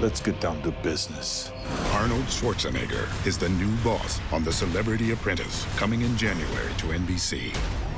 Let's get down to business. Arnold Schwarzenegger is the new boss on The Celebrity Apprentice, coming in January to NBC.